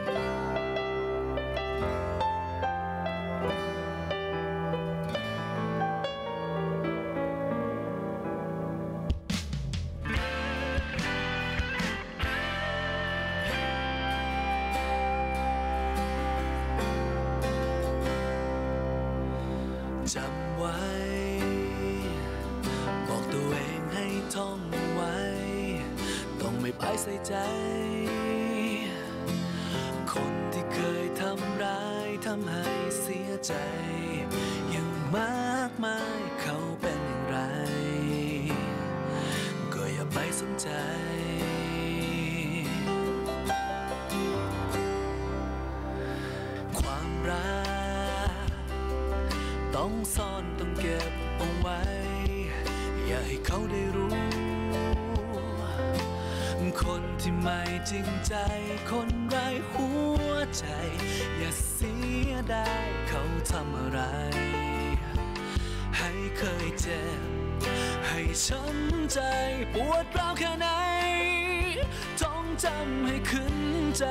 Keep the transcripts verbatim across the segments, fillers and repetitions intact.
จำไว้บอกตัวเองให้ท่องไว้ต้องไม่ไปใส่ใจคนที่เคยทำร้ายทำให้เสียใจยังมากมายเขาเป็นอย่างไรก็อย่าไปสนใจความรักต้องซ่อนต้องเก็บเอาไว้อย่าให้เขาได้รู้คนที่ไม่จริงใจคนไร้หัวใจอย่าเสียดายเขาทำอะไรให้เคยเจ็บให้ช้ำใจปวดร้าวแค่ไหนต้องจำให้ขึ้นใจ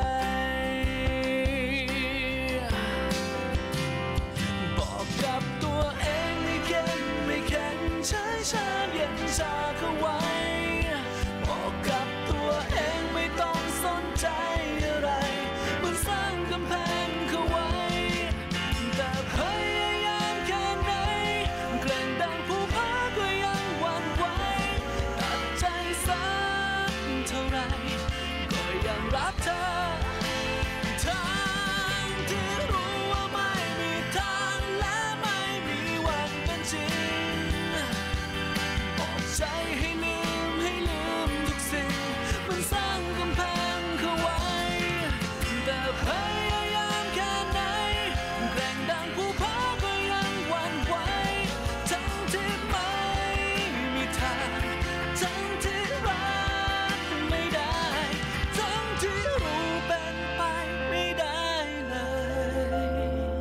บอกกับตัวเองไม่เข็นไม่แข็งใช้ชาเย็นชาเข้าไว้บอกกับตัวเองไม่ต้องสนใจอะไรมันสร้างกำแพงเข้าไว้แต่พยายามแค่ไหนแกล้งดังผู้พาก็ยังหวั่นไหวตัดใจสักเท่าไรก็ยังรักเธอทั้งที่รู้ว่าไม่มีทางและไม่มีวันเป็นจริงบอกใจให้ลืมให้ลืมทุกสิ่งมันสร้างกำแพงเข้าไว้แต่พยายามแค่ไหนแกล้งดังผู้พาก็ยังหวั่นไหวทั้งที่ไม่มีทางทั้งที่รักไม่ได้ทั้งที่รู้เป็นไปไม่ได้เลย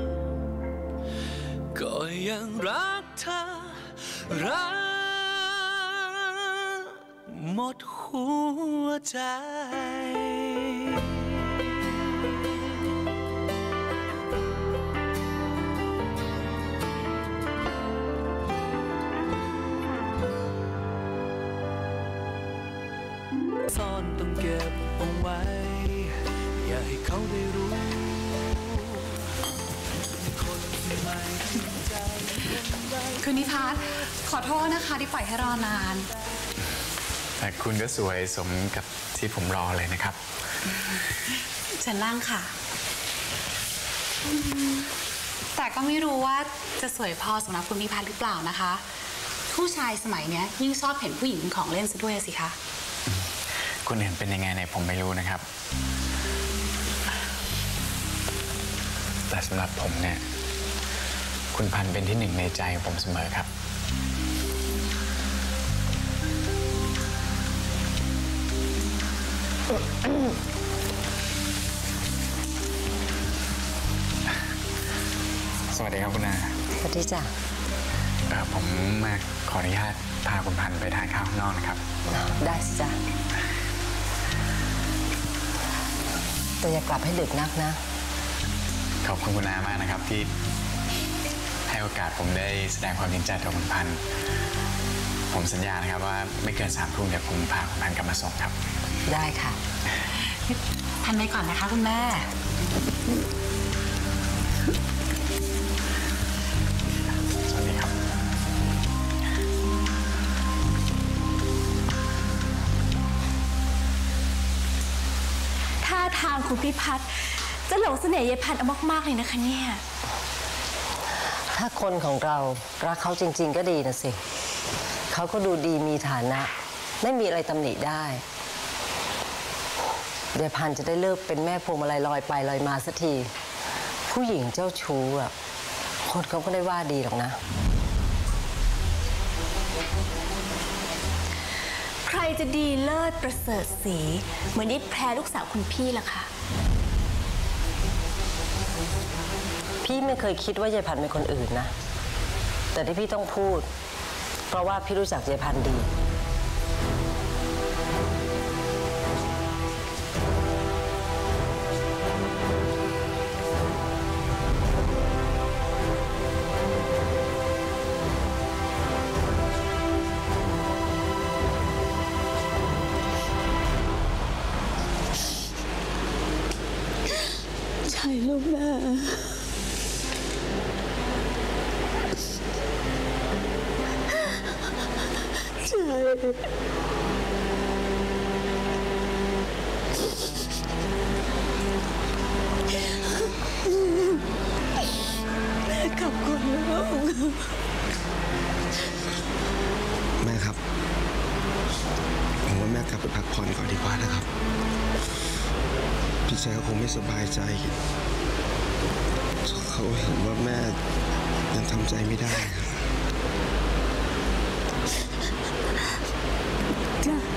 ก็ยังรักเธอรักหมดหัวใจซ่อนต้องเก็บเอาไว้อย่าให้เขาได้รู้คนที่ไม่จริงใจคนใดคุณนิพัฒน์ขอโทษนะคะที่ปล่อยให้รอนานแต่คุณก็สวยสมกับที่ผมรอเลยนะครับเชิญนั่งค่ะแต่ก็ไม่รู้ว่าจะสวยพอสำหรับคุณนิพัฒน์หรือเปล่านะคะผู้ชายสมัยนี้ยิ่งชอบเห็นผู้หญิงเป็นของเล่นซะด้วยสิคะคุณเห็นเป็นยังไงเนี่ยผมไม่รู้นะครับแต่สำหรับผมเนี่ยคุณพันธุ์เป็นที่หนึ่งในใจของผมเสมอครับสวัสดีครับคุณนาสวัสดีจ้ะผมมาขออนุญาตพาคุณพันธุ์ไปทานข้าวข้างนอกนะครับได้สิจ้ะแต่อย่ากลับให้ดึกนักนะขอบคุณคุณนามากนะครับที่ให้โอกาสผมได้แสดงความจริงใจต่อคุณพันธุ์ผมสัญญานะครับว่าไม่เกินสามทุ่มเดี๋ยวผมพาคุณพันธุ์กลับมาส่งครับได้ค่ะทานไปก่อนนะคะคุณแม่สวัสดีครับท่าทางคุณพิพัฒน์จะหลงเสน่ห์ยายพันธุ์เอามากๆเลยนะคะเนี่ยถ้าคนของเรารักเขาจริงๆก็ดีนะสิเขาก็ดูดีมีฐานะไม่มีอะไรตำหนิได้ยายพันธุ์จะได้เลิกเป็นแม่พวงมาลัยลอยไปลอยมาสักทีผู้หญิงเจ้าชู้อ่ะคนเขาก็ได้ว่าดีหรอกนะใครจะดีเลิศประเสริฐศรีเหมือนยิปแพรลูกสาวคุณพี่ล่ะค่ะพี่ไม่เคยคิดว่ายายพันธุ์เป็นคนอื่นนะแต่ที่พี่ต้องพูดเพราะว่าพี่รู้จักยายพันธุ์ดีใช่ลูกแม่ใช่แม่ขอบคุณลูกแม่ครับผมว่าแม่กลับไปพักผ่อนก่อนดีกว่านะครับพี่ชายเขาคงไม่สบายใจเขาเห็นว่าแม่ยังทำใจไม่ได้จ้ะ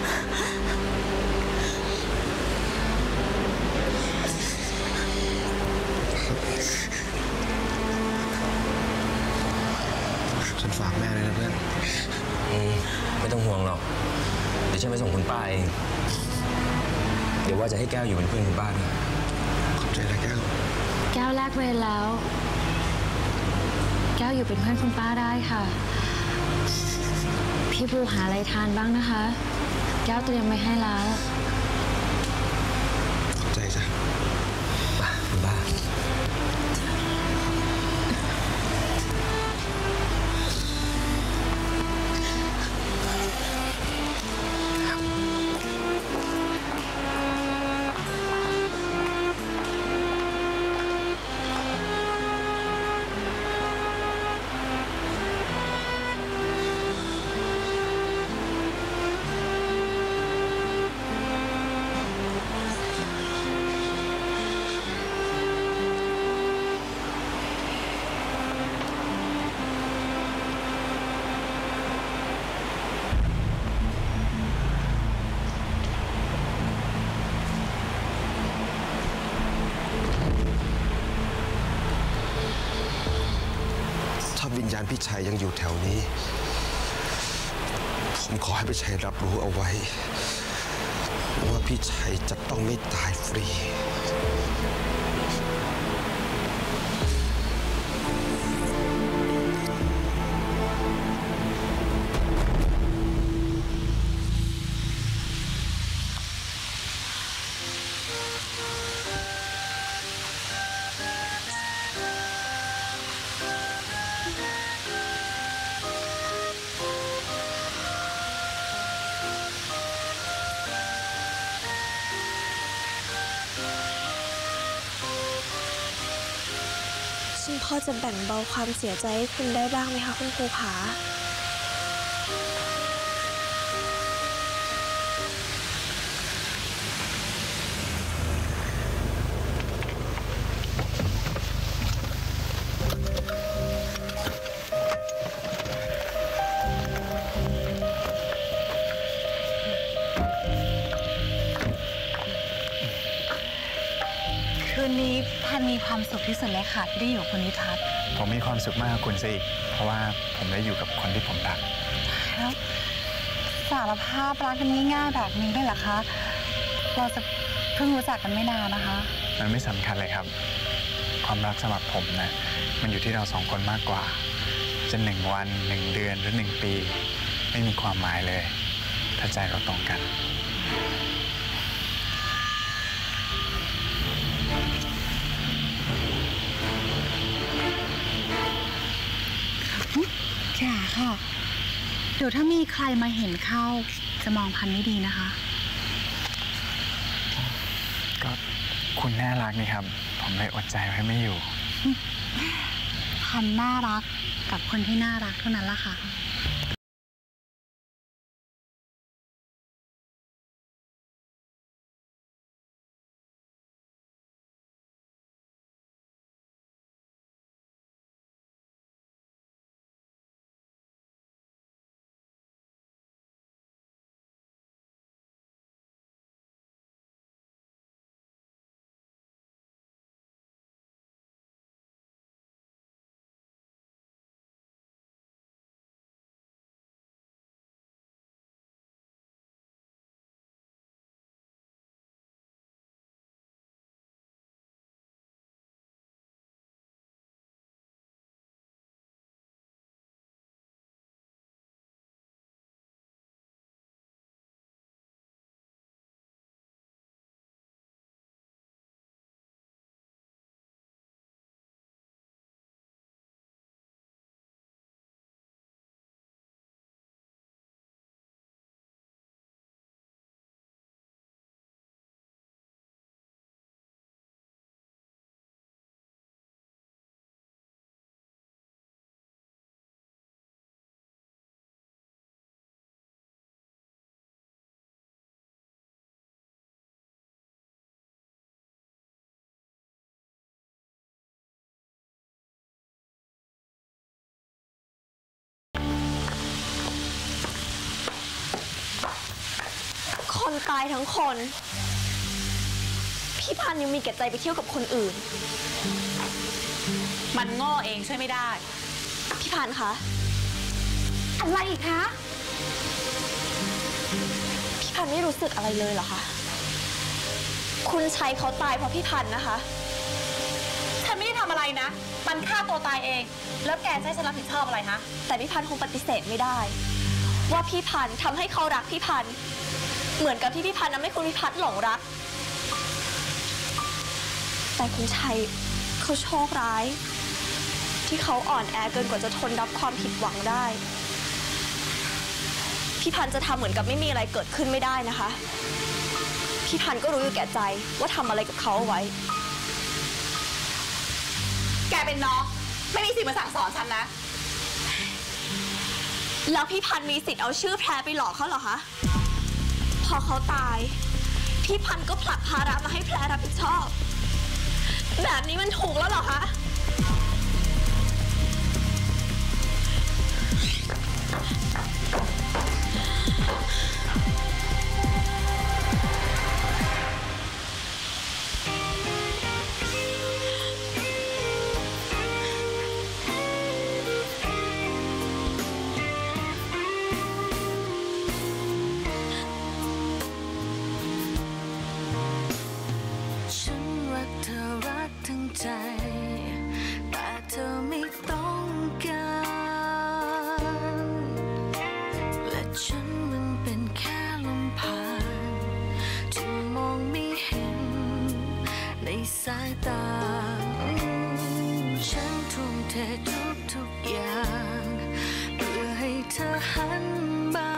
ฉันฝากแม่เลยนะเพื่อนอืมไม่ต้องห่วงหรอกเดี๋ยวฉันไปส่งคุณป้าเองเดี๋ยวว่าจะให้แก้วอยู่เป็นเพื่อนคุณป้าด้วยขอบใจนะแก้วแก้วแลกเวรแล้ว แก้วอยู่เป็นเพื่อนคุณป้าได้ค่ะพี่ภูหาอะไรทานบ้างนะคะแก้วเตรียมไว้ให้แล้วขอบใจจ้ะป้าคุณป้าถ้าวิญญาณพี่ชัยยังอยู่แถวนี้ผมขอให้พี่ชัยรับรู้เอาไว้ว่าพี่ชัยจะต้องไม่ตายฟรีฉันพอจะแบ่งเบาความเสียใจให้คุณได้บ้างไหมคะคุณครูขาคืนนี้พันมีความสุขที่สุดเลยค่ะที่ได้อยู่กับคุณนิทัศน์ผมมีความสุขมากกับคุณซะอีกเพราะว่าผมได้อยู่กับคนที่ผมรักครับสารภาพรักกันง่ายๆแบบนี้ได้เหรอคะเราจะเพิ่งรู้จักกันไม่นานนะคะมันไม่สำคัญเลยครับความรักสำหรับผมนะมันอยู่ที่เราสองคนมากกว่าจะหนึ่งวันหนึ่งเดือนหรือหนึ่งปีไม่มีความหมายเลยถ้าใจเราตรงกันอย่าค่ะเดี๋ยวถ้ามีใครมาเห็นเข้าจะมองพันไม่ดีนะคะก็คุณน่ารักนี่ครับผมเลยอดใจไว้ไม่อยู่พันน่ารักกับคนที่น่ารักเท่านั้นล่ะค่ะคนตายทั้งคน พี่พันธุ์ยังมีแก่ใจไปเที่ยวกับคนอื่นมันโง่เองช่วยไม่ได้พี่พันธุ์คะอะไรอีกคะพี่พันธุ์ไม่รู้สึกอะไรเลยเหรอคะ คุณชัยเขาตายเพราะพี่พันธุ์นะคะฉันไม่ได้ทำอะไรนะ มันฆ่าตัวตายเอง แล้วแกจะให้ฉันรับผิดชอบอะไรฮะแต่พี่พันธุ์คงปฏิเสธไม่ได้ ว่าพี่พันธุ์ทำให้เขารักพี่พันธุ์เหมือนกับที่พี่พันธุ์ทำให้คุณพิพัฒน์หลงรัก แต่คุณชัยเขาโชคร้าย ที่เขาอ่อนแอเกินกว่าจะทนรับความผิดหวังได้ พี่พันธุ์จะทำเหมือนกับไม่มีอะไรเกิดขึ้นไม่ได้นะคะ พี่พันธุ์ก็รู้อยู่แก่ใจว่าทำอะไรกับเขาเอาไว้แกเป็นน้องไม่มีสิทธิ์มาสั่งสอนฉันนะแล้วพี่พันธุ์มีสิทธิ์เอาชื่อแพรไปหลอกเขาเหรอคะ พอเขาตาย พี่พันธุ์ก็ผลักภาระมาให้แพรรับผิดชอบ แบบนี้มันถูกแล้วเหรอคะฉันรักเธอรักทั้งใจแต่เธอไม่ต้องการและฉันมันเป็นแค่ลมผ่านที่มองไม่เห็นในสายตาฉันทุ่มเททุกทุกอย่างเพื่อให้เธอหันมา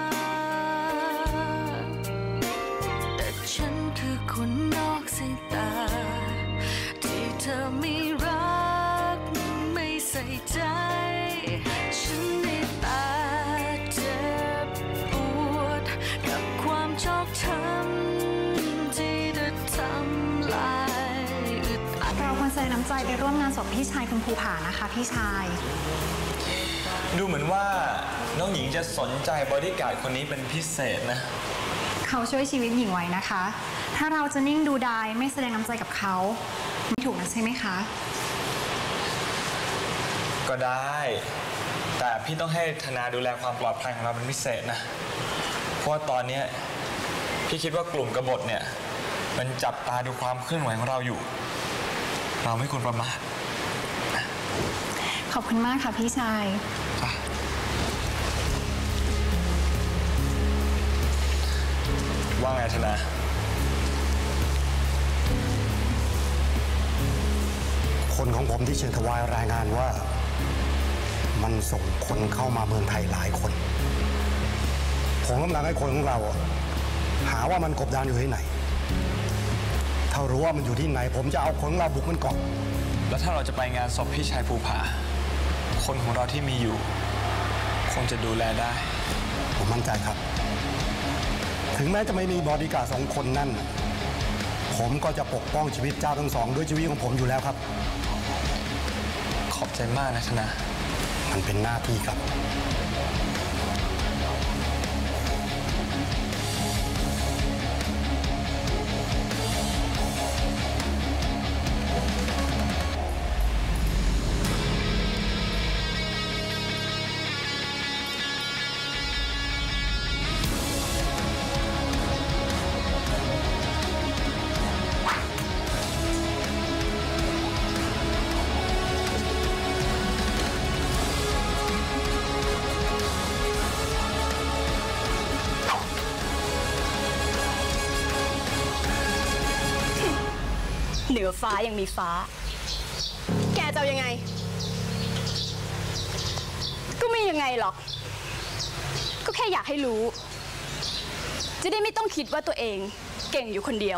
แต่ฉันคือคนนอกสายตาที่เธอไม่รักไม่ใส่ใจฉันได้แต่เจ็บปวดกับความชอกช้ำที่เธอทำลายอึดอัดเราควรแสดงน้ำใจไปร่วมงานศพพี่ชายคุณภูผานะคะพี่ชายดูเหมือนว่าน้องหญิงจะสนใจบอดี้การ์ดคนนี้เป็นพิเศษนะเขาช่วยชีวิตหญิงไว้นะคะ ถ้าเราจะนิ่งดูดายไม่แสดงน้ำใจกับเขาไม่ถูกนะใช่ไหมคะก็ได้ แต่พี่ต้องให้ธนาดูแลความปลอดภัยของเราเป็นพิเศษนะ เพราะว่าตอนนี้พี่คิดว่ากลุ่มกบฏเนี่ยมันจับตาดูความเคลื่อนไหวของเราอยู่ เราไม่ควรประมาทขอบคุณมากค่ะพี่ชายว่าไงธนาคนของผมที่เชิญถวายรายงานว่ามันส่งคนเข้ามาเมืองไทยหลายคน ผมกำลังให้คนของเราหาว่ามันกบดานอยู่ที่ไหน ถ้ารู้ว่ามันอยู่ที่ไหน ผมจะเอาคนของเราบุกมันก่อนแล้วถ้าเราจะไปงานศพพี่ชายภูผา คนของเราที่มีอยู่ คงจะดูแลได้ผมมั่นใจครับ ถึงแม้จะไม่มีบอดี้การ์ดสองคนนั่น ผมก็จะปกป้องชีวิตเจ้าทั้งสองด้วยชีวิตของผมอยู่แล้วครับขอบใจมากนะธนามันเป็นหน้าที่ครับเหนือฟ้ายังมีฟ้า แกจะเอายังไง ก็ไม่ยังไงหรอก ก็แค่อยากให้รู้ จะได้ไม่ต้องคิดว่าตัวเองเก่งอยู่คนเดียว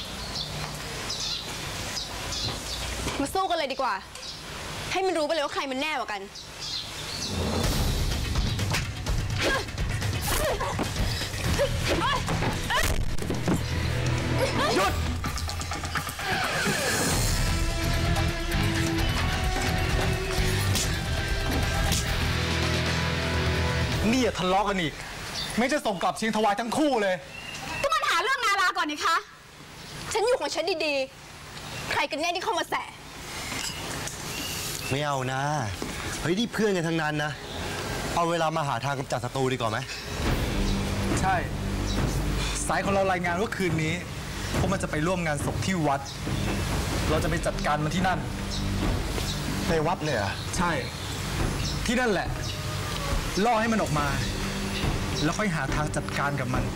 มาสู้กันเลยดีกว่า ให้มันรู้ไปเลยว่าใครมันแน่กว่ากันหยุดนี่อย่าทะเลาะกันอีก ไม่จะส่งกลับเชียงทวายทั้งคู่เลยก็มันหาเรื่องอนนี่คะ ฉันอยู่ของฉันดีๆ ใครกันแน่ที่เข้ามาแสไม่เอานะ เฮ้ยนี่เพื่อนกันทั้งนั้นนะ เอาเวลามาหาทางกำจัดศัตรูดีกว่าไหมใช่สายของเรารายงานว่าคืนนี้พวกมันจะไปร่วมงานศพที่วัด เราจะไปจัดการมันที่นั่นในวัดเลยเหรอใช่ที่นั่นแหละล่อให้มันออกมาแล้วค่อยหาทางจัดการกับมัน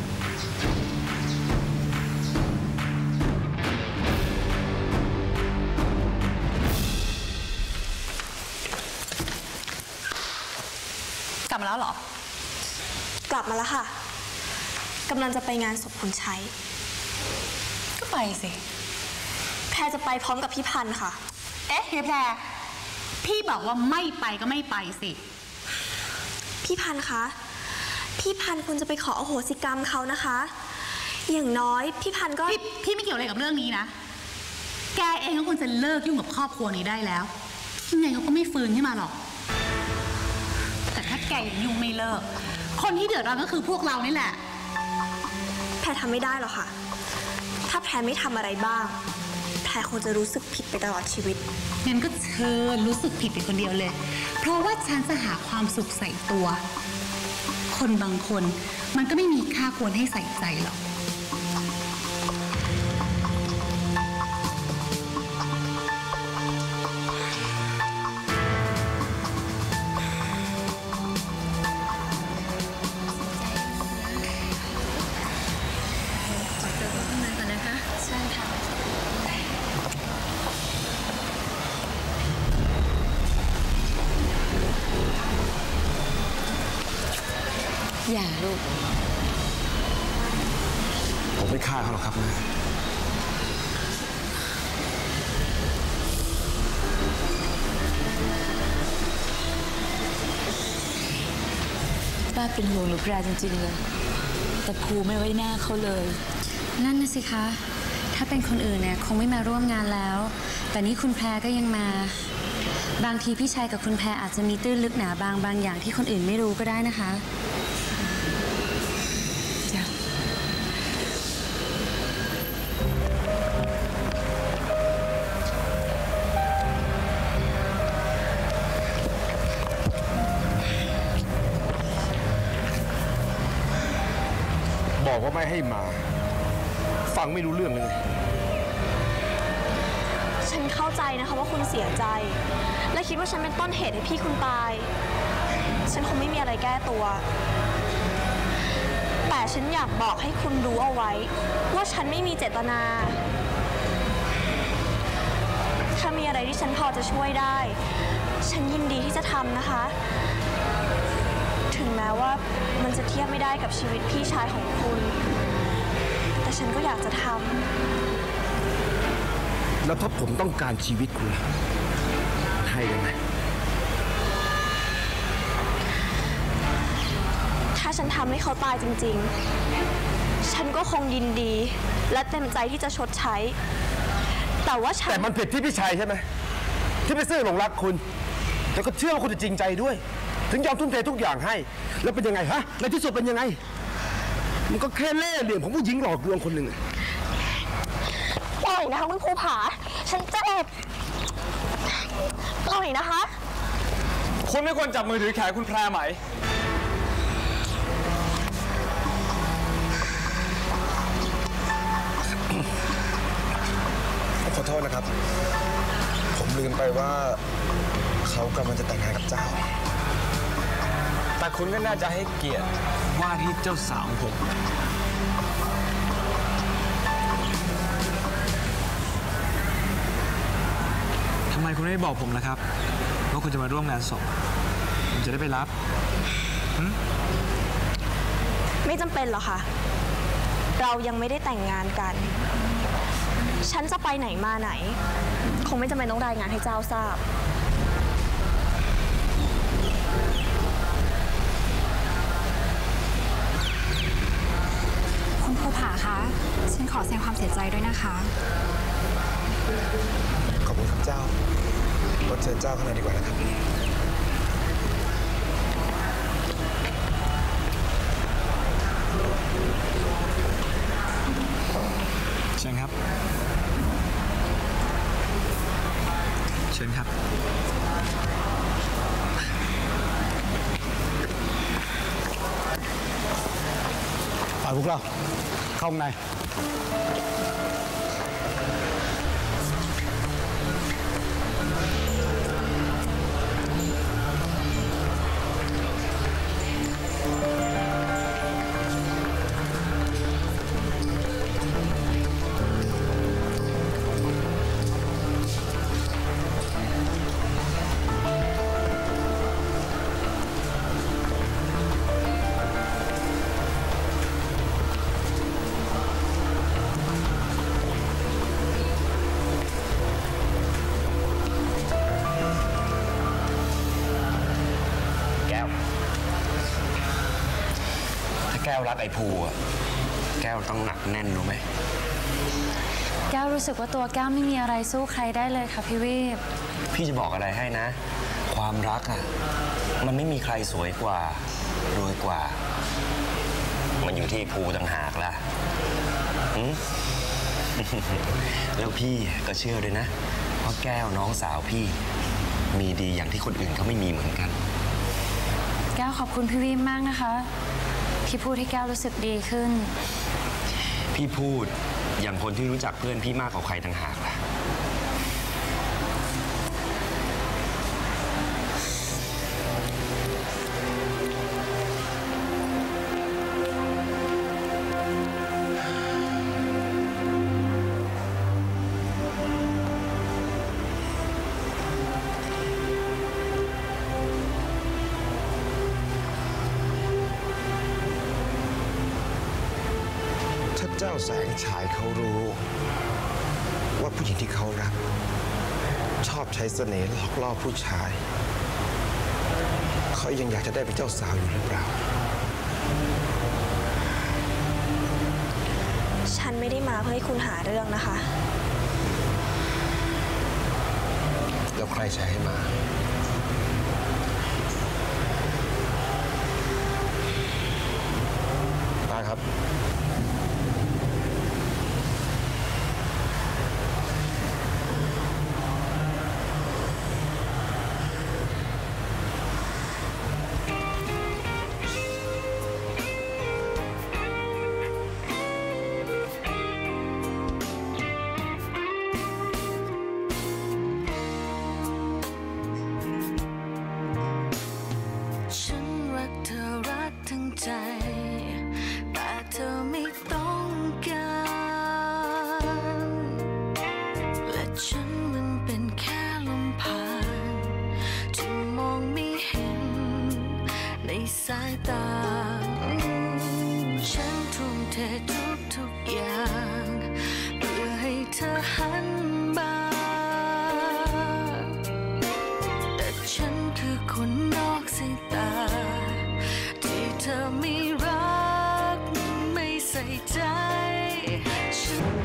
กลับมาแล้วเหรอกลับมาแล้วค่ะกำลังจะไปงานศพคุณชัยก็ไปสิแพรจะไปพร้อมกับพี่พันธ์ค่ะเอ๊ะเฮียแพรพี่บอกว่าไม่ไปก็ไม่ไปสิพี่พันธ์คะพี่พันธ์คุณจะไปขออโหสิกรรมเขานะคะอย่างน้อยพี่พันธ์ก็พี่พี่ไม่เกี่ยวอะไรกับเรื่องนี้นะแกเองก็ควรจะเลิกยุ่งกับครอบครัวนี้ได้แล้วยังไงเขาก็ไม่ฟื้นขึ้นมาหรอกแต่ถ้าแกยังยุ่งไม่เลิกคนที่เดือดร้อนก็คือพวกเรานี่แหละแพรทำไม่ได้หรอกค่ะถ้าแพรไม่ทำอะไรบ้างแพรคงจะรู้สึกผิดไปตลอดชีวิตงั้นก็เชิญรู้สึกผิดไปคนเดียวเลยเพราะว่าฉันจะหาความสุขใส่ตัวคนบางคนมันก็ไม่มีค่าควรให้ใส่ใจหรอกอย่าลูกผมไม่ฆ่าเขาหรอกครับแม่ป้าเป็นห่วงหนูแพรจริงๆเลยแต่ภูไม่ไว้หน้าเขาเลยนั่นนะสิคะถ้าเป็นคนอื่นเนี่ยคงไม่มาร่วมงานแล้วแต่นี่คุณแพรก็ยังมาบางทีพี่ชายกับคุณแพรอาจจะมีตื้นลึกหนาบางบางอย่างที่คนอื่นไม่รู้ก็ได้นะคะบอกว่าไม่ให้มาฟังไม่รู้เรื่องเลยฉันเข้าใจนะคะว่าคุณเสียใจและคิดว่าฉันเป็นต้นเหตุให้พี่คุณตายฉันคงไม่มีอะไรแก้ตัวแต่ฉันอยากบอกให้คุณรู้เอาไว้ว่าฉันไม่มีเจตนาถ้ามีอะไรที่ฉันพอจะช่วยได้ฉันยินดีที่จะทำนะคะถึงแม้ว่ามันจะเทียบไม่ได้กับชีวิตพี่ชายของคุณแต่ฉันก็อยากจะทำแล้วถ้าผมต้องการชีวิตคุณให้ได้ไหมถ้าฉันทำให้เขาตายจริงๆฉันก็คงยินดีและเต็มใจที่จะชดใช้แต่ว่าฉันแต่มันผิดที่พี่ชัยใช่ไหมที่ไปซื่อหลงรักคุณแล้วก็เชื่อว่าคุณจะจริงใจด้วยถึงยอมทุ่มเททุกอย่างให้แล้วเป็นยังไงฮะในที่สุดเป็นยังไงมันก็แค่เล่ห์เหลี่ยมของผู้หญิงหลอกลวงคนหนึ่งปล่อยนะคะคุณภูผาฉันเจ็บปล่อยนะคะคุณไม่ควรจับมือถือแขนคุณแพรไหมขอโทษนะครับผมลืมไปว่าเขากำลังจะแต่งงานกับเจ้าแต่คุณก็น่าจะให้เกียรติว่าที่เจ้าสาวผมทำไมคุณไม่บอกผมล่ะครับว่าคุณจะมาร่วมงานศพผมจะได้ไปรับไม่จำเป็นหรอกค่ะเรายังไม่ได้แต่งงานกันฉันจะไปไหนมาไหนคงไม่จำเป็นต้องรายงานให้เจ้าทราบคุณภูผาคะฉันขอแสดงความเสียใจด้วยนะคะขอบคุณครับเจ้าก็เชิญเจ้าข้างในดีกว่านะครับเชิญครับไปพวกเราเข้าข้างในแก้วรักไอ้ภูอะแก้วต้องหนักแน่นรู้ไหมแก้วรู้สึกว่าตัวแก้วไม่มีอะไรสู้ใครได้เลยค่ะพี่วีปพี่จะบอกอะไรให้นะ ความรักอะมันไม่มีใครสวยกว่ารวยกว่ามันอยู่ที่ภูต่างหากล่ะ แล้วพี่ก็เชื่อด้วยนะว่าแก้วน้องสาวพี่มีดีอย่างที่คนอื่นเขาไม่มีเหมือนกันแก้วขอบคุณพี่วีปมากนะคะที่พูดให้แก้วรู้สึกดีขึ้นพี่พูดอย่างคนที่รู้จักเพื่อนพี่มากกว่าใครต่างหากล่ะเจ้าแสงฉายเขารู้ว่าผู้หญิงที่เขารักชอบใช้เสน่ห์หลอกล่อผู้ชายเขายังอยากจะได้เป็นเจ้าสาวอยู่หรือเปล่าฉันไม่ได้มาเพื่อให้คุณหาเรื่องนะคะแล้วใครใช้ให้มาป้าครับแต่เธอไม่ต้องการและฉันมันเป็นแค่ลมผ่านที่มองไม่เห็นในสายตาฉันทุ่มเททุกทุกอย่างเพื่อให้เธอหันมาแต่ฉันคือคนนอกสายตาที่เธอไม่รักไม่ใส่ใจฉัน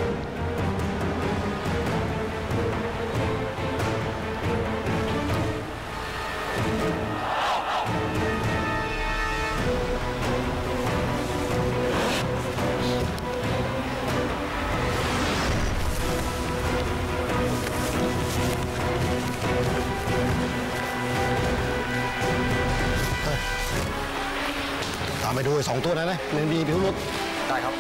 ตามไปดูไอ้สองตัวนั้นนะมันมีพิรุธได้ครับ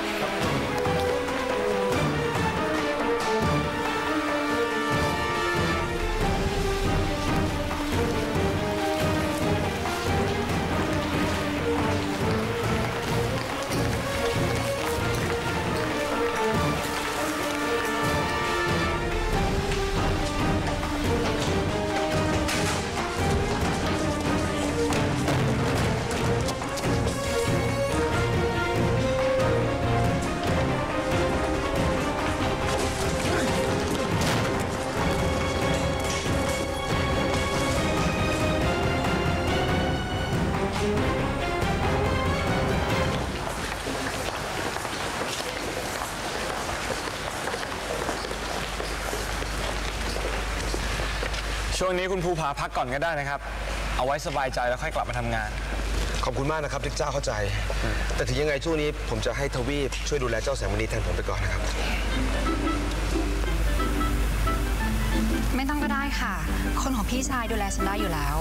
ช่วงนี้คุณภูผาพักก่อนก็ได้นะครับเอาไว้สบายใจแล้วค่อยกลับมาทำงานขอบคุณมากนะครับที่เจ้าเข้าใจแต่ถึงยังไงช่วงนี้ผมจะให้ทวีปช่วยดูแลเจ้าแสงมณีแทนผมไปก่อนนะครับไม่ต้องก็ได้ค่ะคนของพี่ชายดูแลฉันได้อยู่แล้ว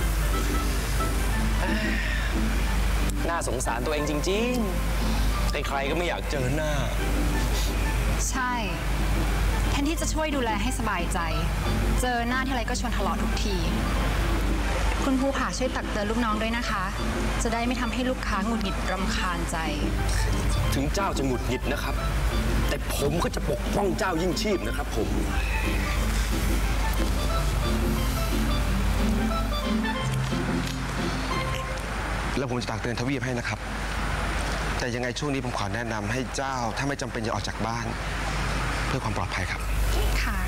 น่าสงสารตัวเองจริงๆใครๆก็ไม่อยากเจอหน้าใช่แทนที่จะช่วยดูแลให้สบายใจเจอหน้าที่ไรก็ชวนทะเลาะทุกทีคุณภูผาช่วยตักเตือนลูกน้องด้วยนะคะจะได้ไม่ทำให้ลูกค้าหงุดหงิดรำคาญใจถึงเจ้าจะหงุดหงิดนะครับแต่ผมก็จะปกป้องเจ้ายิ่งชีพนะครับผมแล้วผมจะตักเตือนทวีปให้นะครับแต่ยังไงช่วงนี้ผมขอแนะนำให้เจ้าถ้าไม่จำเป็นอย่าออกจากบ้านเพื่อความปลอดภัยครับค่ะ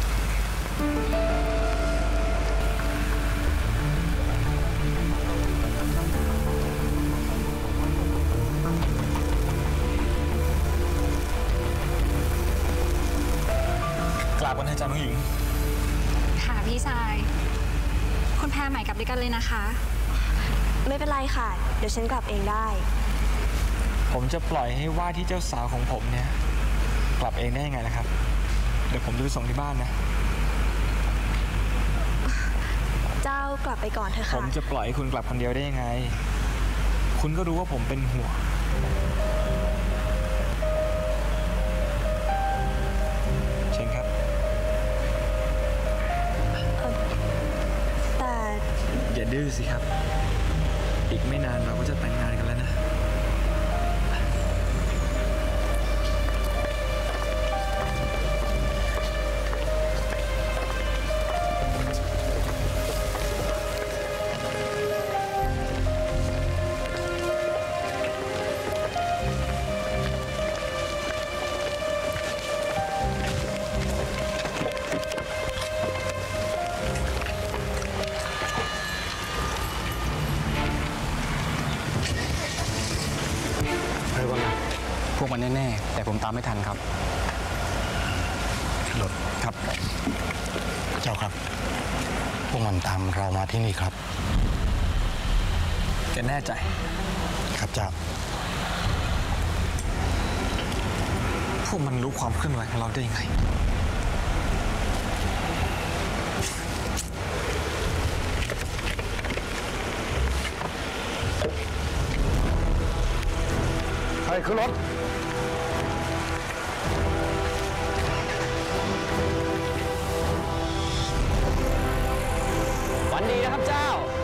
กราบวันให้จ้าน้องหญิงค่ะพี่ชายคุณแพรใหม่กลับด้วยกันเลยนะคะไม่เป็นไรค่ะเดี๋ยวฉันกลับเองได้ผมจะปล่อยให้ว่าที่เจ้าสาวของผมเนี่ยกลับเองได้ยังไงล่ะครับเดี๋ยวผมจะไปส่งที่บ้านนะเจ้ากลับไปก่อนเถอะค่ะผมจะปล่อยให้คุณกลับคนเดียวได้ยังไงคุณก็รู้ว่าผมเป็นห่วงเชิญครับแต่อย่าดื้อสิครับอีกไม่นานเราก็จะแต่งงานกันแล้วนะพวกมันแน่ๆแต่ผมตามไม่ทันครับรถครับเจ้าครับพวกมันตามเรามาที่นี่ครับแกแน่ใจครับเจ้าพวกมันรู้ความเคลื่อนไหวของเราได้ยังไงใครขึ้นรถวันดีนะครับเจ้า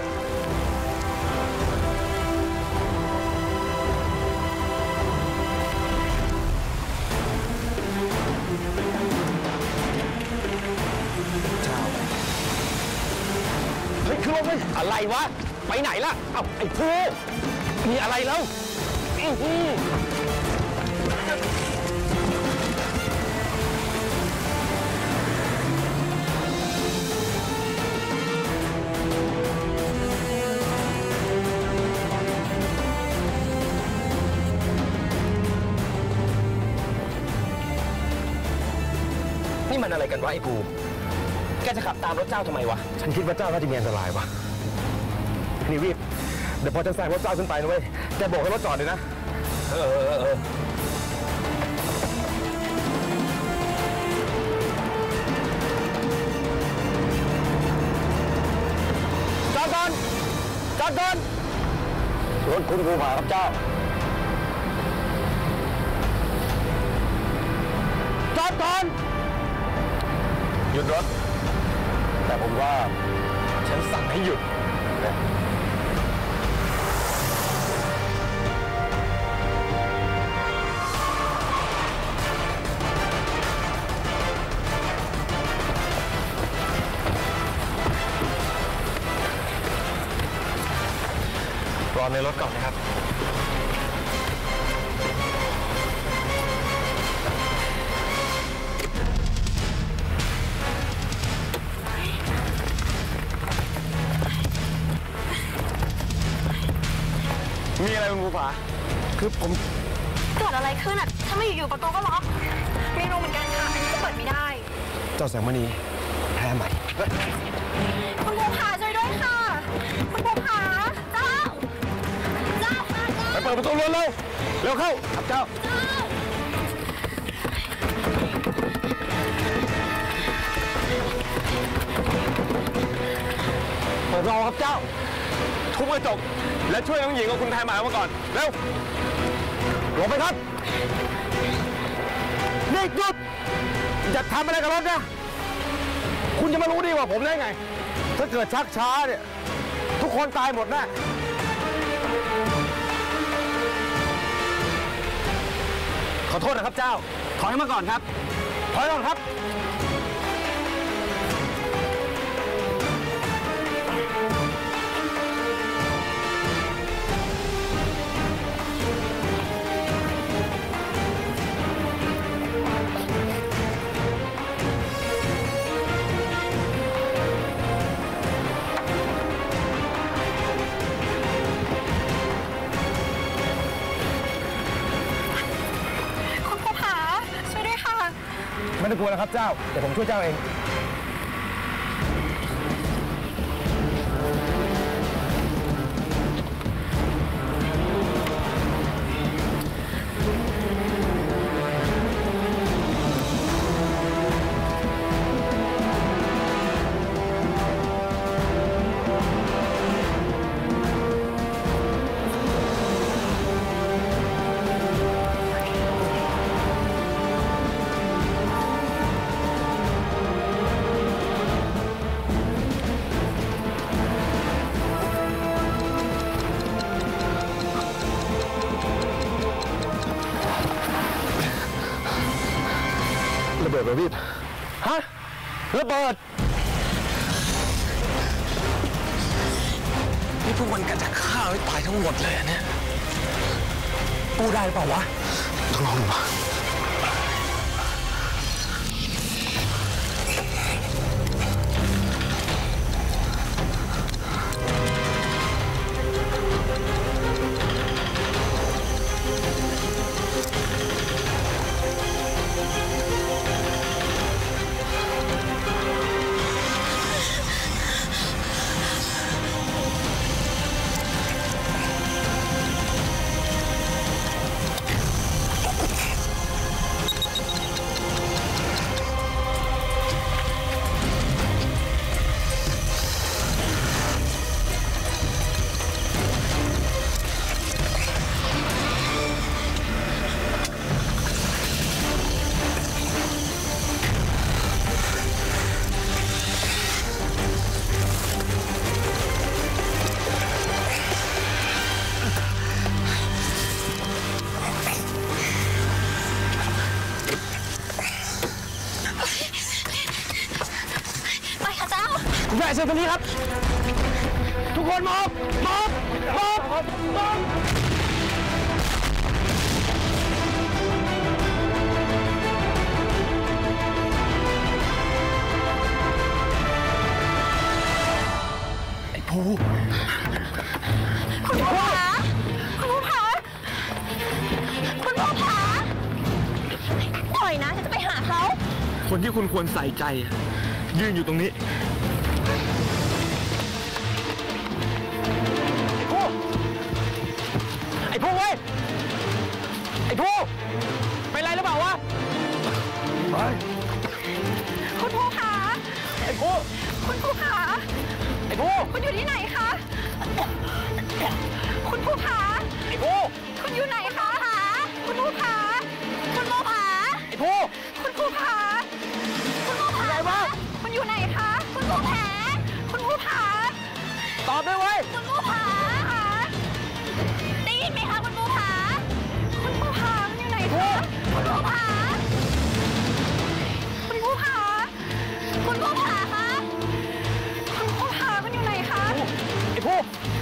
เจ้าเฮ้ยขึ้นรถเลยอะไรวะไปไหนล่ะเอ้าไอ้ภูมีอะไรแล้วอื้อหือนี่มันอะไรกันวะไอ้ภูแกจะขับตามรถเจ้าทำไมวะฉันคิดว่าเจ้าน่าจะมีอันตรายวะนี่วีบเดี๋ยวพอจะแซงรถเจ้าขึ้นไปนะเว้ยแกบอกให้รถจอดเลยนะเออเออเออจอดก่อนจอดก่อนรถคุณภูผาครับเจ้าจอดก่อนหยุดรถแต่ผมว่าฉันสั่งให้หยุดรอในรถก่อนนะครับมีอะไรคุณภูผาคือผมเกิดอะไรขึ้นอ่ะถ้าไม่อยู่ๆประตูก็ล็อกไม่รู้เหมือนกันค่ะอันนี้ก็เปิดไม่ได้เจ้าแสงมณีแพ้ใหม่คุณภูผาช่วยด้วยค่ะคุณภูผาเจ้าเจ้าค่ะเจ้าไปเปิดประตูเร็วเร็วเร็วเข้าครับเจ้าครับเจ้าทุบกระจกและช่วยน้องหญิงกับคุณแพรหมายมาก่อนเร็วลงไปครับนี่หยุดจะทำอะไรกับรถนะคุณจะมารู้ดีกว่าผมได้ไงถ้าเกิดชักช้าเนี่ยทุกคนตายหมดแน่ขอโทษนะครับเจ้าถอยมาก่อนครับถอยก่อนครับไม่ต้องกลัวนะครับเจ้าเดี๋ยวผมช่วยเจ้าเองระเบิดระวิดฮะระเบิดนี่พวกมันกันจะฆ่าให้ตายทั้งหมดเลยเนี่ยกู้ได้เปล่าวะต้องลองดูแม่เชิญตรงนี้ครับทุกคนมอบมอบมอบมอบไอ้ภูคุณภูผาคุณภูผาคุณภูผาปล่อยนะฉันจะไปหาเขาคนที่คุณควรใส่ใจยืนอยู่ตรงนี้ไอ้ผู้เว้ยไอ้ผู้เป็นไรหรือเปล่าวะไปคุณผู้ขาไอ้ผู้คุณผู้ขาไอ้ผู้คุณอยู่ที่ไหนคะคุณผู้ขาไอ้ผู้คุณอยู่ไหนคะคุณผู้ขาคุณผู้ขาไอ้ผู้คุณผู้ขาคุณผู้ขาอะไรวะคุณอยู่ไหนคะคุณผู้แผลคุณผู้ขาตอบด้วยเว้ยคุณผู้ขาได้ยินไหมคะคุณผู้ขาคุณผู้ขามันอยู่ไหนคะคุณผู้ขาคุณผู้ขาคุณผู้ขาคะคุณผู้ขามันอยู่ไหนคะไอ้ผู้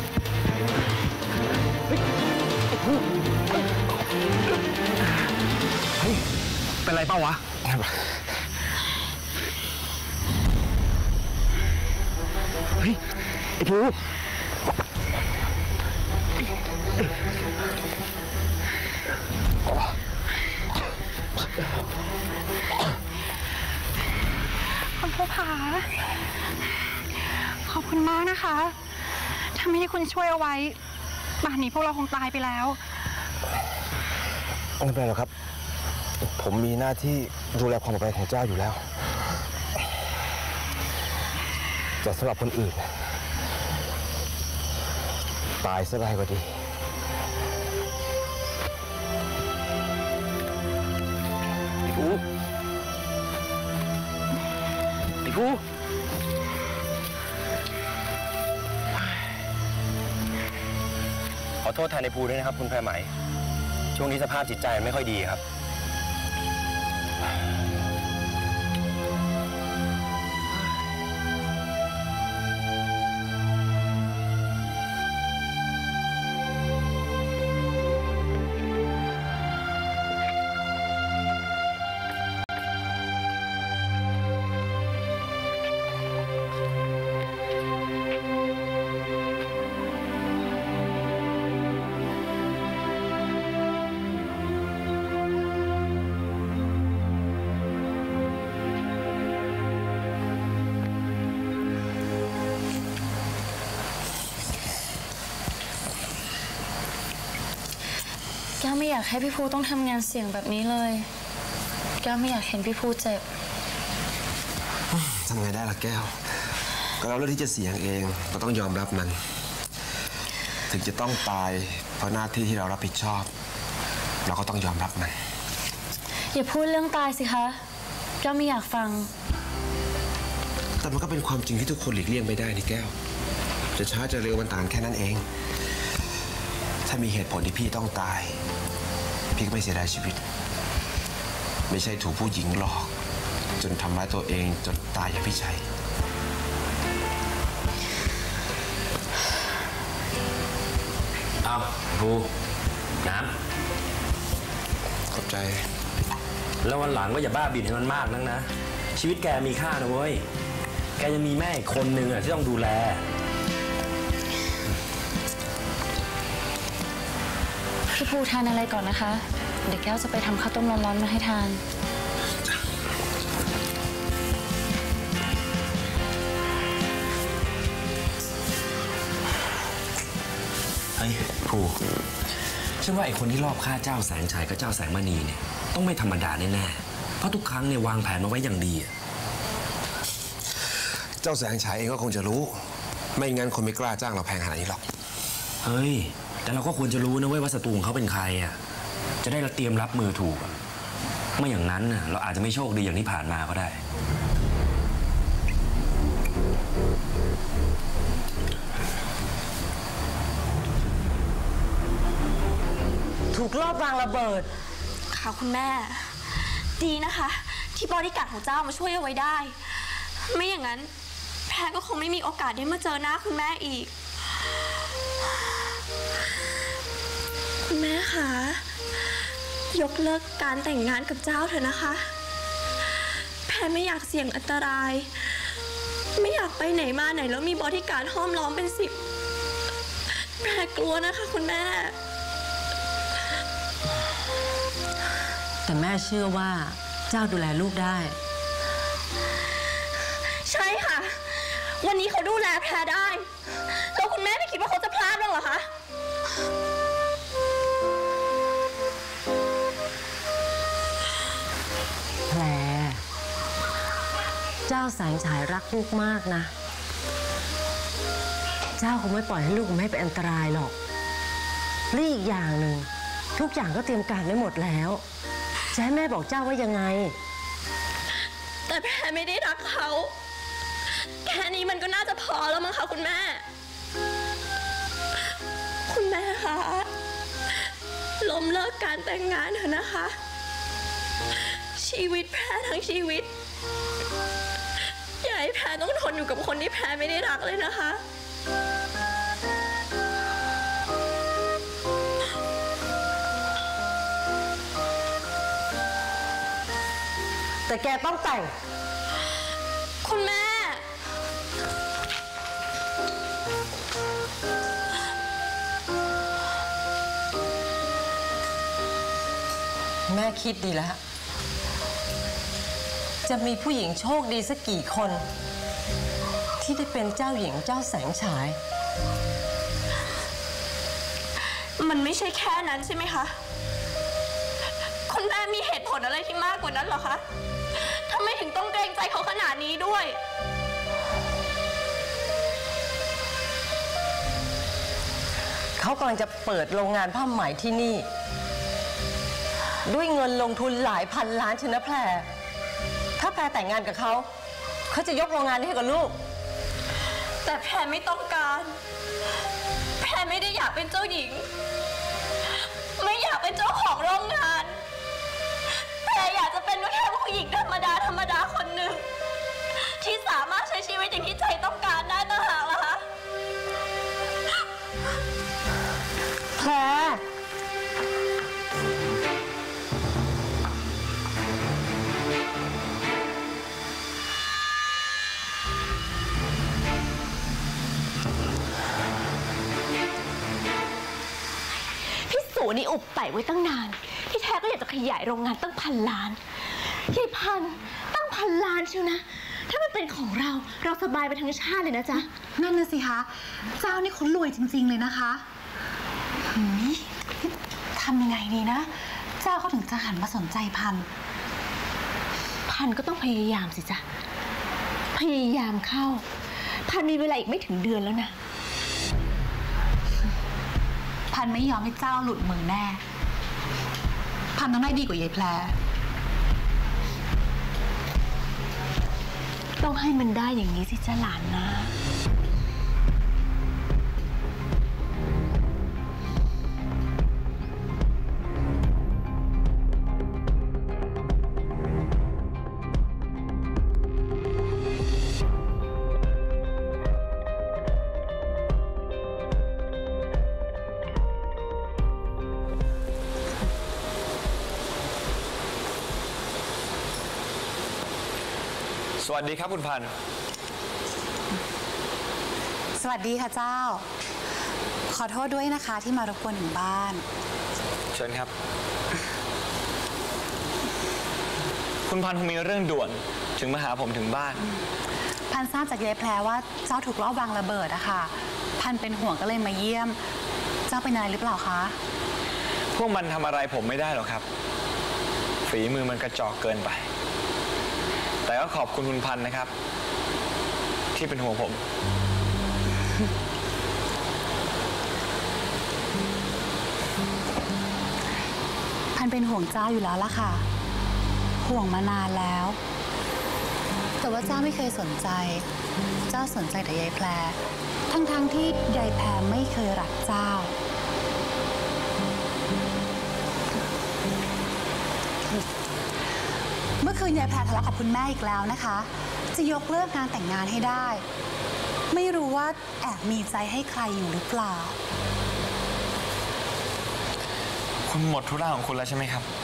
ไอ้ผู้เฮ้ยเป็นไรเปล่าวะเฮ้ยไอ้ผู้คุณภูผาขอบคุณมากนะคะถ้าไม่ได้คุณช่วยเอาไว้ป่านนี้พวกเราคงตายไปแล้วไม่เป็นไรหรอกครับผมมีหน้าที่ดูแลความปลอดภัยของเจ้าอยู่แล้วแต่สำหรับคนอื่นตายซะได้ก็ดีไอ้กูไอ้กูขอโทษแทนในภูด้วยนะครับคุณแพรไหมช่วงนี้สภาพจิตใจไม่ค่อยดีครับแก้วไม่อยากให้พี่ภูต้องทำงานเสี่ยงแบบนี้เลยแก้วไม่อยากเห็นพี่ภูเจ็บทำไงได้ล่ะแก้วก็เราเลือกที่จะเสี่ยงเองเราต้องยอมรับมันถึงจะต้องตายเพราะหน้าที่ที่เรารับผิดชอบเราก็ต้องยอมรับมันอย่าพูดเรื่องตายสิคะแก้วไม่อยากฟังแต่มันก็เป็นความจริงที่ทุกคนหลีกเลี่ยงไม่ได้นี่แก้วจะช้าจะเร็วมันต่างแค่นั้นเองถ้ามีเหตุผลที่พี่ต้องตายพี่ก็ไม่เสียดายชีวิตไม่ใช่ถูกผู้หญิงหลอกจนทำร้ายตัวเองจนตายอย่างพี่ชัยเอาภูน้ำขอบใจแล้ววันหลังก็อย่าบ้าบินให้มันมากนักนะชีวิตแกมีค่านะเว้ยแกยังมีแม่อีกคนนึงอ่ะที่ต้องดูแลพี่ภูทานอะไรก่อนนะคะเดี๋ยวแก้วจะไปทำข้าวต้มร้อนๆมาให้ทานเฮ้ยภูฉันว่าไอ้คนที่รอบฆ่าเจ้าแสงชัยกับเจ้าแสงมณีเนี่ยต้องไม่ธรรมดาแน่ๆเพราะทุกครั้งเนี่ยวางแผนมาไว้อย่างดีเจ้าแสงชัยเองก็คงจะรู้ไม่งั้นคนไม่กล้าจ้างเราแพงขนาดนี้หรอกเฮ้ยแต่เราก็ควรจะรู้นะเว้ยว่าศัตรูของเขาเป็นใครอ่ะจะได้เราเตรียมรับมือถูกไม่อย่างนั้นน่ะเราอาจจะไม่โชคดีอย่างที่ผ่านมาก็ได้ถูกลอบวางระเบิดค่ะคุณแม่ดีนะคะที่บอดี้การ์ดของเจ้ามาช่วยเอาไว้ได้ไม่อย่างนั้นแพรก็คงไม่มีโอกาสได้มาเจอหน้าคุณแม่อีกคุณแม่คะยกเลิกการแต่งงานกับเจ้าเถอะนะคะแพรไม่อยากเสี่ยงอันตรายไม่อยากไปไหนมาไหนแล้วมีบอดี้การ์ดห้อมล้อมเป็นสิบแพรกลัวนะคะคุณแม่แต่แม่เชื่อว่าเจ้าดูแลลูกได้ใช่ค่ะวันนี้เขาดูแลแพรได้แล้วคุณแม่ไม่คิดว่าเขาจะพลาดบ้างเหรอคะแพรเจ้าแสงฉายรักลูกมากนะเจ้าคงไม่ปล่อยให้ลูกไม่เป็นอันตรายหรอกและอีกอย่างหนึ่งทุกอย่างก็เตรียมการไว้หมดแล้วจะให้แม่บอกเจ้าว่ายังไงแต่แพรไม่ได้รักเขาแค่นี้มันก็น่าจะพอแล้วมั้งคะคุณแม่คุณแม่คะล้มเลิกการแต่งงานเถอะนะคะชีวิตแพรทั้งชีวิตอย่าให้แพรต้องทนอยู่กับคนที่แพรไม่ได้รักเลยนะคะแต่แกต้องแต่งคุณแม่แม่คิดดีแล้วจะมีผู้หญิงโชคดีสักกี่คนที่ได้เป็นเจ้าหญิงเจ้าแสงฉายมันไม่ใช่แค่นั้นใช่ไหมคะคุณแม่มีเหตุผลอะไรที่มากกว่านั้นเหรอคะทำไมถึงต้องเกรงใจเขาขนาดนี้ด้วยเขากำลังจะเปิดโรงงานผ้าไหมที่นี่ ด้วยเงินลงทุนหลายพันล้านชนะแพรถ้าแพรแต่งงานกับเขาเขาจะยกโรงงานนี้ให้กับลูกแต่แพรไม่ต้องการแพรไม่ได้อยากเป็นเจ้าหญิงไม่อยากเป็นเจ้าของโรงงานแพรอยากจะเป็นแค่ผู้หญิงธรรมดาธรรมดาคนหนึ่งที่สามารถใช้ชีวิตอย่างที่ใจต้องการได้ต่างหากล่ะคะแพรนี่อุบไปไว้ตั้งนานที่แท้ก็อยากจะขยายโรงงานตั้งพันล้านยายพันตั้งพันล้านเชียวนะถ้ามันเป็นของเราเราสบายไปทั้งชาติเลยนะจ๊ะนั่นน่ะสิคะเจ้านี่เขารวยจริงๆเลยนะคะทำยังไงดีนะเจ้าเขาถึงจะหันมาสนใจพันพันก็ต้องพยายามสิจ๊ะพยายามเข้าพันมีเวลาอีกไม่ถึงเดือนแล้วนะพันไม่ยอมให้เจ้าหลุดมือแน่พันต้องได้ดีกว่ายายแพรต้องให้มันได้อย่างนี้สิจ้าหลานนะสวัสดีครับคุณพันธุ์สวัสดีค่ะเจ้าขอโทษด้วยนะคะที่มารบกวนถึงบ้านเชิญครับคุณพันธุ์คงมีเรื่องด่วนถึงมาหาผมถึงบ้านพันทราบจากยายแพรว่าเจ้าถูกลอบวางระเบิดอะค่ะพันเป็นห่วงก็เลยมาเยี่ยมเจ้าเป็นอะไรหรือเปล่าคะพวกมันทำอะไรผมไม่ได้หรอกครับฝีมือมันกระจอกเกินไปแต่ก็ขอบคุณคุณพันธุ์นะครับที่เป็นห่วงผมพันเป็นห่วงเจ้าอยู่แล้วล่ะค่ะห่วงมานานแล้วแต่ว่าเจ้าไม่เคยสนใจเจ้าสนใจแต่ยายแพรทั้งๆที่ยายแพรไม่เคยรักเจ้าเมื่อคืนยายแพรทะเลาะกับคุณแม่อีกแล้วนะคะจะยกเลิกงานแต่งงานให้ได้ไม่รู้ว่าแอบมีใจให้ใครอยู่หรือเปล่าคุณหมดธุระของคุณแล้วใช่ไหมครับ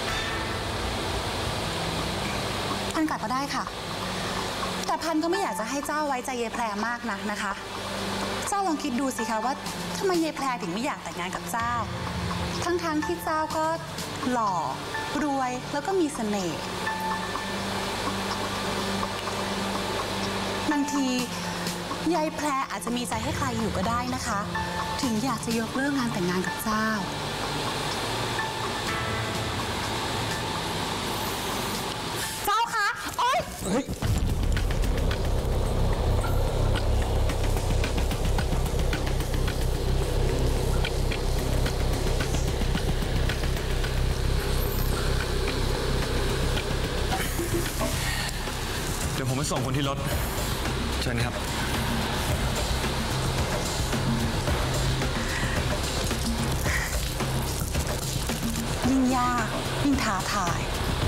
พันกลับก็ได้ค่ะแต่พันก็ไม่อยากจะให้เจ้าไว้ใจยายแพรมากนักนะคะเจ้าลองคิดดูสิคะว่าทำไมยายแพรถึงไม่อยากแต่งงานกับเจ้าทั้งๆที่เจ้าก็หล่อรวยแล้วก็มีเสน่ห์บางทียายแพรอาจจะมีใจให้ใครอยู่ก็ได้นะคะถึงอยากจะยกเลิกงานแต่งงานกับเจ้าเจ้าคะโอ๊ยเฮ้ยเดี๋ยวผมไปส่งคนที่รถเชิญครับยิ่งยากยิ่งท้าทาย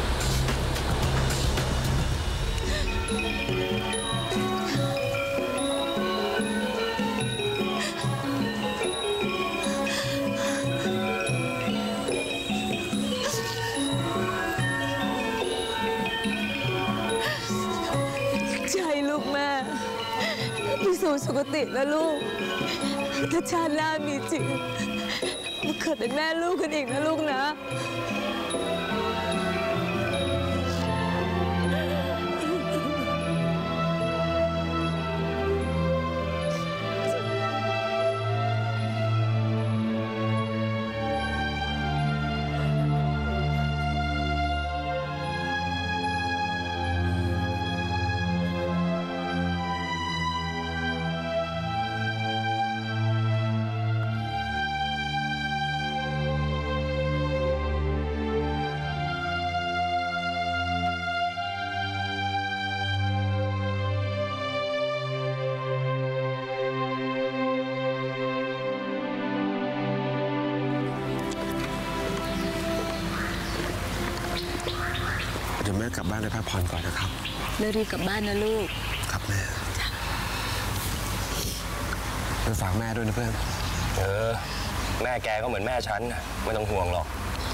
ไปสู่สุคตินะลูกถ้าชาติหน้ามีจริงมาเกิดเป็นแม่ลูกกันอีกนะลูกนะแล้วนะพักผ่อนก่อนนะครับเลิกรีบกลับบ้านนะลูกครับแม่ไปฝากแม่ด้วยนะเพื่อนเออแม่แกก็เหมือนแม่ฉันไม่ต้องห่วงหรอก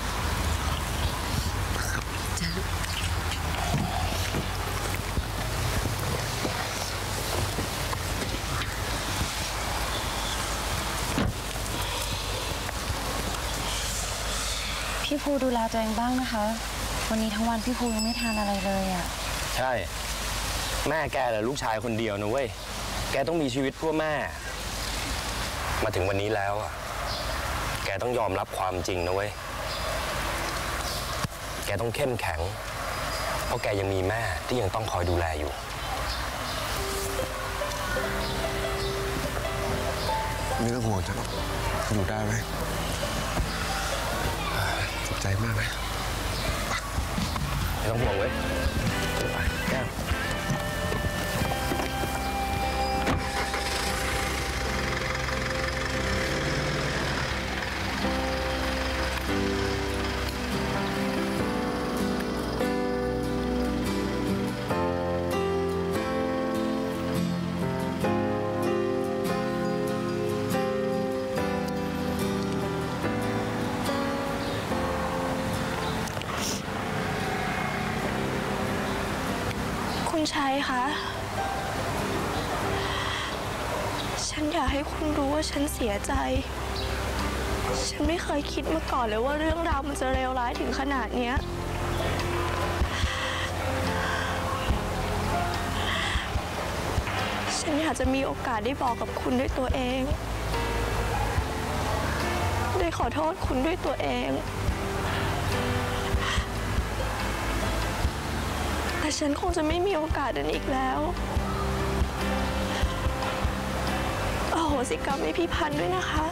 พี่ภูดูแลตัวเองบ้างนะคะวันนี้ทั้งวันพี่ภูยังไม่ทานอะไรเลยอ่ะใช่แม่แกแหละลูกชายคนเดียวนะเว้ยแกต้องมีชีวิตเพื่อแม่มาถึงวันนี้แล้วแกต้องยอมรับความจริงนะเว้ยแกต้องเข้มแข็งเพราะแกยังมีแม่ที่ยังต้องคอยดูแลอยู่ไม่ต้องห่วงจ้ะอยู่ได้ไหมขอบใจมากไหมไม่ต้องห่วงเว้ยไปแก้วคุณชัยคะฉันอยากให้คุณรู้ว่าฉันเสียใจฉันไม่เคยคิดมาก่อนเลยว่าเรื่องราวมันจะเลวร้ายถึงขนาดเนี้ยฉันอยากจะมีโอกาสได้บอกกับคุณด้วยตัวเองได้ขอโทษคุณด้วยตัวเองแต่ฉันคงจะไม่มีโอกาสนั้นอีกแล้วอโหสิกรรมให้พี่พันธุ์ด้วยนะคะ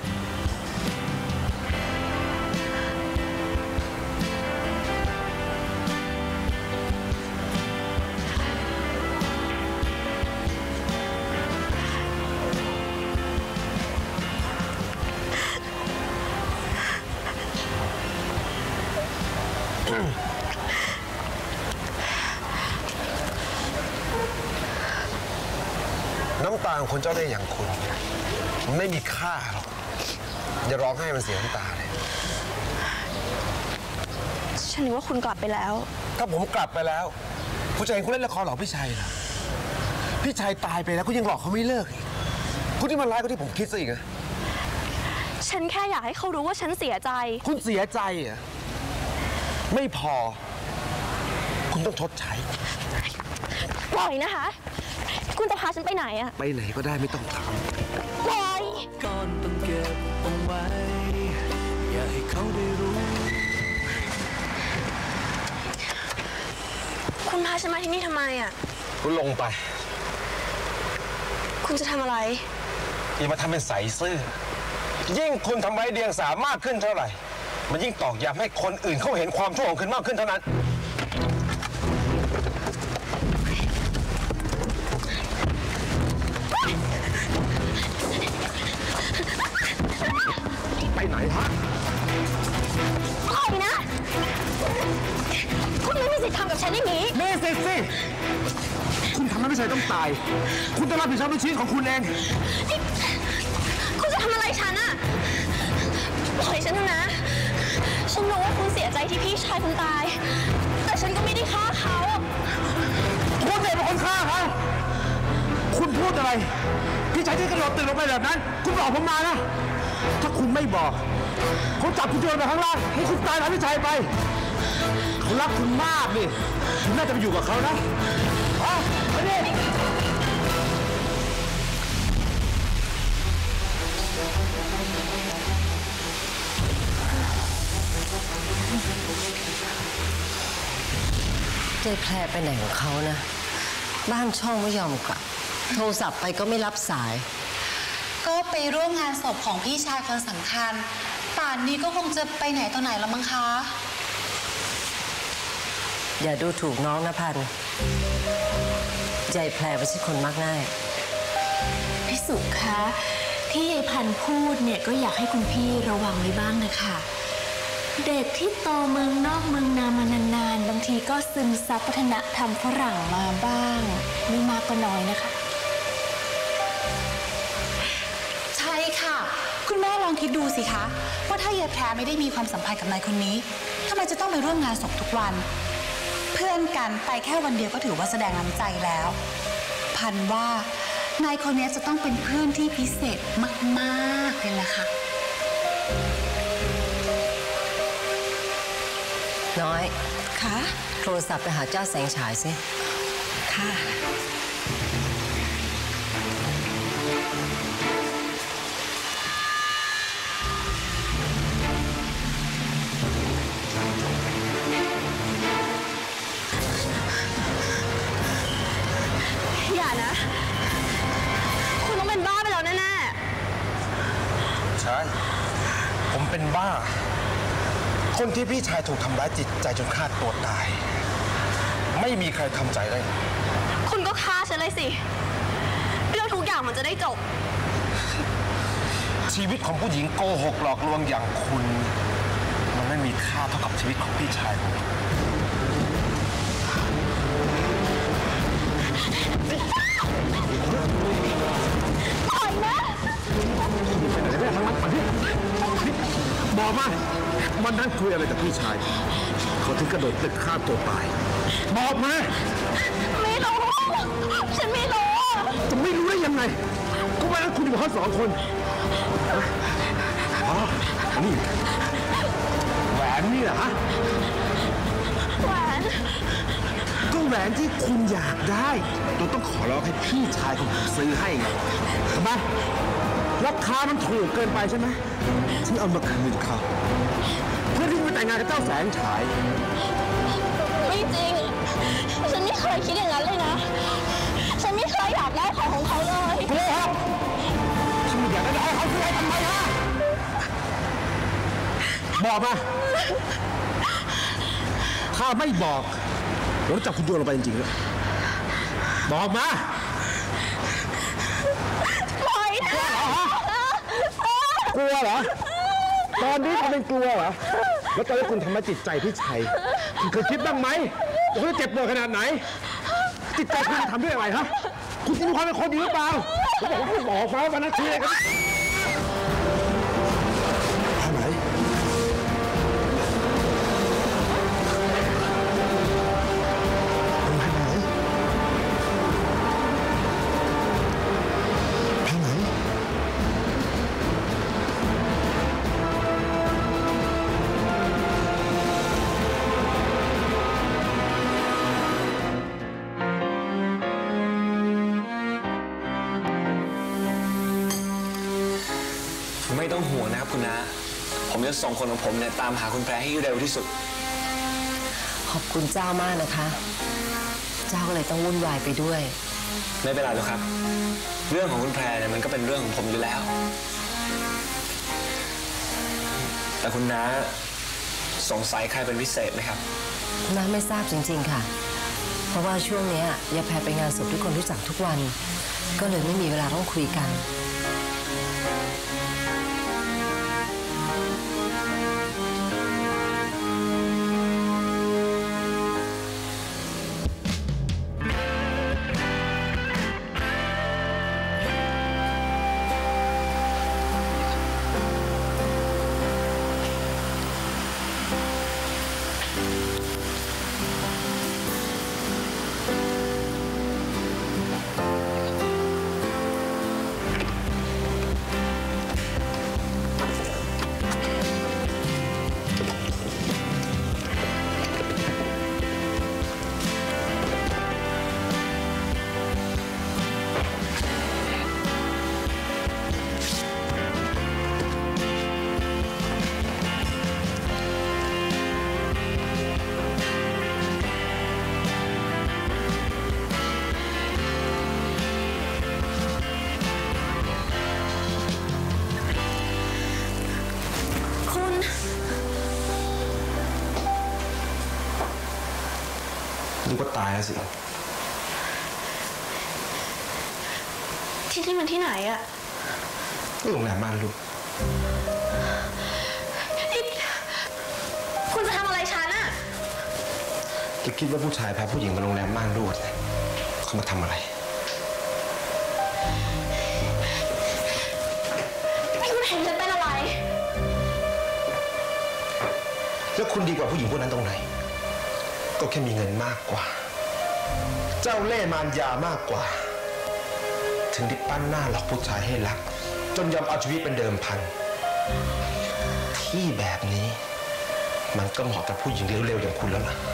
น้ำตาของคนเจ้าเล่ห์อย่างคุณมันไม่มีค่าหรอกอย่าร้องไห้มันเสียน้ำตาเลยฉันนึกว่าคุณกลับไปแล้วถ้าผมกลับไปแล้วผู้ชายคุณเล่นละครหลอกพี่ชัยเหรอพี่ชัยตายไปแล้วก็ยังหลอกเขาไม่เลิกคุณที่มันร้ายกว่าที่ผมคิดซะอีกนะฉันแค่อยากให้เขารู้ว่าฉันเสียใจคุณเสียใจเหรอไม่พอคุณต้องชดใช้ปล่อยนะคะคุณจะพาฉันไปไหนอะไปไหนก็ได้ไม่ต้องถามปล่อยก่อนต้องเก็บเอาไว้อย่าให้เขาได้รู้คุณพาฉันมาที่นี่ทำไมอะคุณลงไปคุณจะทำอะไรอย่ามาทำเป็นใสซื่อยิ่งคุณทำไร้เดียงสามากขึ้นเท่าไหร่มันยิ่งตอกย้ำให้คนอื่นเขาเห็นความชั่วของคุณมากขึ้นเท่านั้นไปไหนฮะปล่อยนะคุณไม่มีสิทธิ์ทำกับฉันอย่างนี้มีสิทธิ์สิคุณทำให้ไม่ใช่ต้องตายคุณต้องรับผิดชอบในชีวิตของคุณเองคุณจะทำอะไรฉันอะปล่อยฉันนะฉันรู้ว่าคุณเสียใจที่พี่ชายคุณตายแต่ฉันก็ไม่ได้ฆ่าเขาคุณเป็นคนฆ่าเขาคุณพูดอะไรพี่ชายที่กระโดดตึกลงไปแบบนั้นคุณบอกผมมานะถ้าคุณไม่บอกเขาจับคุณโยนไปข้างล่างให้คุณตายแล้วพี่ชายไปเขารักคุณมากดิคุณน่าจะไปอยู่กับเขานะอ๋อไปดิเจ๊แพรไปไหนของเขานะบ้านช่องไม่ยอมกลับโทรศัพท์ไปก็ไม่รับสายก็ไปร่วมงานศพของพี่ชายคนสำคัญป่านนี้ก็คงจะไปไหนต่อไหนแล้วมั้งคะอย่าดูถูกน้องนะพันธุ์ยายแพรไม่ใช่คนมักง่ายพี่สุคะที่ยายพันธุ์พูดเนี่ยก็อยากให้คุณพี่ระวังไว้บ้างนะคะเด็กที่โตเมืองนอกเมืองนามานานๆบางทีก็ซึมซับวัฒนธรรมฝรั่งมาบ้างไม่มากก็น้อยนะคะใช่ค่ะคุณแม่ลองคิดดูสิคะว่าถ้ายายแพรไม่ได้มีความสัมพันธ์กับนายคนนี้ทำไมจะต้องไปร่วมงานศพทุกวันเพื่อนกันไปแค่วันเดียวก็ถือว่าแสดงน้ำใจแล้วพันว่านายคนนี้จะต้องเป็นเพื่อนที่พิเศษมากๆเลยล่ะค่ะน้อยค่ะโทรศัพท์ไปหาเจ้าแสงฉายสิค่ะอย่านะ คุณต้องเป็นบ้าไปแล้วแน่ๆใช่ผมเป็นบ้าคนที่พี่ชายถูกทำร้ายจิตใจจนฆ่าตัวตายไม่มีใครทำใจได้คุณก็ฆ่าฉันเลยสิเรื่องทุกอย่างมันจะได้จบชีวิตของผู้หญิงโกหกหลอกลวงอย่างคุณมันไม่มีค่าเท่ากับชีวิตของพี่ชายผมปล่อยนะบอกมาวันนั้นคุยอะไรกับพี่ชายเขาถึงกระโดดตึกฆ่าตัวตายบอกมาไม่รู้ฉันไม่รู้จะไม่รู้ได้ยังไงก็วันนั้นคุณอยู่กับเขาสองคนอ๋อนี่แหวนนี่เหรอฮะแหวนก็แหวนที่คุณอยากได้เราต้องขอร้องให้พี่ชายของผมซื้อให้ไงทำไมราคามันถูกเกินไปใช่ไหมฉันเอามาคืนเขาเพื่อที่จะแต่งงานกับเจ้าแสงฉายไม่จริงฉันไม่เคยคิดอย่างนั้นเลยนะฉันไม่เคยอยากได้ของของเขาเลยโกหกฉันไม่อยากได้เขาซื้อให้ทำไมฮะบอกมาถ้าไม่บอกเราจะจับคุณโยนลงไปจริงๆเลยบอกมาปล่อยนะกลัวเหรอตอนนี้คุณเป็นกลัวเหรอแล้วตอนนี้คุณทำให้จิตใจพี่ชัยคุณเคยคิดบ้างไหมว่าเขาจะเจ็บปวดขนาดไหนจิตใจคุณจะทำด้วยอะไรฮะคุณจะมีความเป็นคนดีหรือเปล่าผมบอกว่าคุณบอกมาวันนั้นคืออะไรกันทำไหนไม่ต้องห่วงนะครับคุณน้าผมจะส่งคนของผมเนี่ยตามหาคุณแพรให้เร็วที่สุดขอบคุณเจ้ามากนะคะเจ้าก็เลยต้องวุ่นวายไปด้วยไม่เป็นไรหรอกครับเรื่องของคุณแพรเนี่ยมันก็เป็นเรื่องของผมอยู่แล้วแต่คุณน้าสงสัยใครเป็นพิเศษไหมครับน้าไม่ทราบจริงๆค่ะเพราะว่าช่วงนี้ยายแพรไปงานศพทุกคนรู้จักทุกวันก็เลยไม่มีเวลาต้องคุยกันลูกก็ตายแล้วสิที่นี่มันที่ไหนอะโรงแรมบ้านลูกจะคิดว่าผู้ชายพาผู้หญิงมาโรงแรมม่านรูดเขามาทำอะไรคุณเห็นฉันเป็นอะไรแล้วคุณดีกว่าผู้หญิงพวกนั้นตรงไหนก็แค่มีเงินมากกว่าเจ้าเล่ห์มารยามากกว่าถึงได้ปั้นหน้าหลอกผู้ชายให้รักจนยอมเอาชีวิตเป็นเดิมพันที่แบบนี้มันก็เหมาะกับผู้หญิงเร็วๆอย่างคุณแล้วล่ะ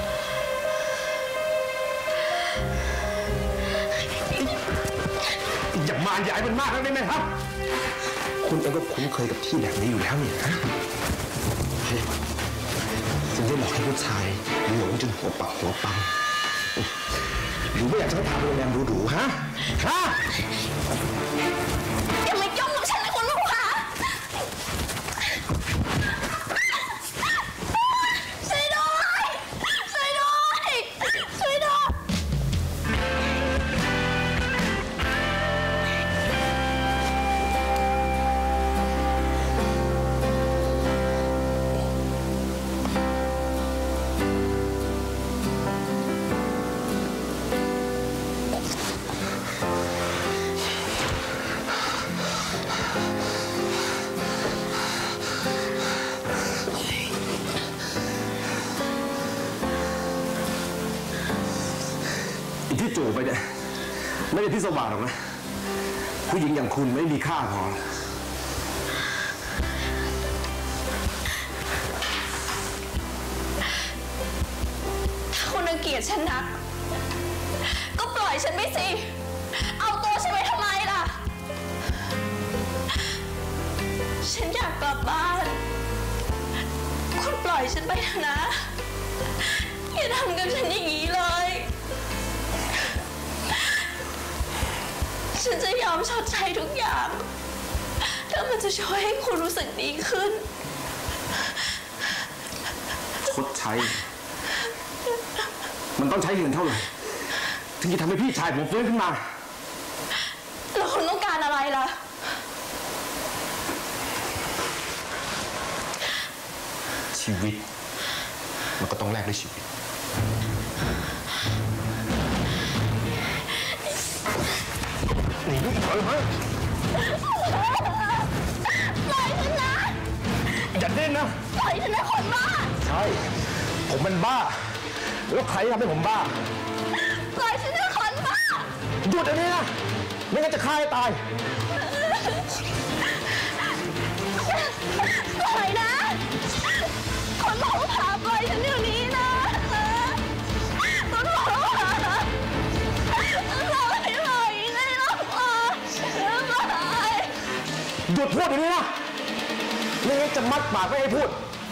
อย่ามารยาให้มันมากนักได้ไหมครับคุณเองก็คุ้นเคยกับที่แบบนี้อยู่แล้วนี่นะจึงได้หลอกให้ผู้ชายหลงจนหัวปักหัวปั๊มหรือไม่อยากจะให้พาไปโรงแรมหรูๆฮะฮะอย่ามายุ่งกับฉันนะคุณลูกค้าช่วยด้วยช่วยด้วยช่วยด้วยที่จูบไปเนี่ยไม่ใช่ที่สว่างหรอกนะผู้หญิงอย่างคุณไม่มีค่าพอถ้าคุณรังเกียจฉันนักก็ปล่อยฉันไปสิเอาตัวฉันไปทำไมล่ะฉันอยากกลับบ้านคุณปล่อยฉันไปเถอะนะอย่าทำกับฉันอย่างนี้เลยฉันจะยอมชดใช้ทุกอย่างถ้ามันจะช่วยให้คุณรู้สึกดีขึ้นชดใช้มันต้องใช้เงินเท่าไหร่ถึงจะทำให้พี่ชายผมฟื้นขึ้นมาแล้วคุณต้องการอะไรล่ะชีวิตมันก็ต้องแลกด้วยชีวิตหนีลูกถอยมาปล่อยฉันนะอย่าเล่นนะปล่อยฉันนะคนบ้าใช่ผมมันบ้าแล้วใครทำให้ผมบ้าปล่อยฉันนะคนบ้าหยุดอันนี้นะไม่งั้นจะฆ่าให้ตายปล่อยนะคนหมอผ่าปล่อยฉันเดี๋ยวนี้นะคนหมอผ่านะหยุดพูดอย่างนี้นะไม่งั้นจะมัดปากไม่ให้พูด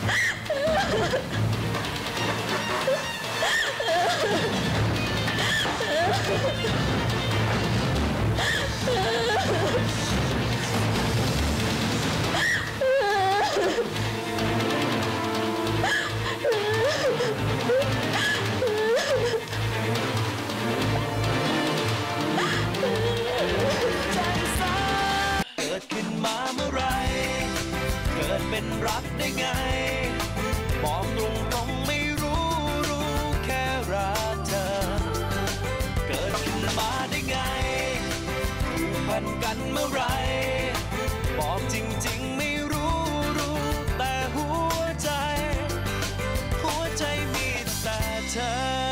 เป็นรักได้ไงบอกตรงตรงไม่รู้รู้แค่รักเธอเกิดขึ้นมาได้ไงผูกพันกันเมื่อไรบอกจริงๆไม่รู้รู้แต่หัวใจหัวใจมีแต่เธอ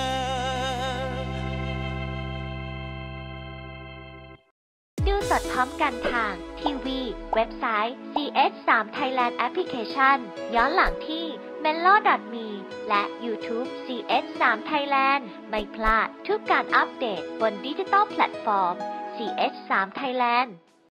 ดูสดพร้อมกันทางทีวีเว็บไซต์ ซี เอช ทรี Thailand Application ย้อนหลังที่ เมโล ดอท มี และ YouTube ซี เอช ทรี Thailand ไม่พลาดทุกการอัปเดตบนดิจิตอลแพลตฟอร์ม ซี เอช ทรี Thailand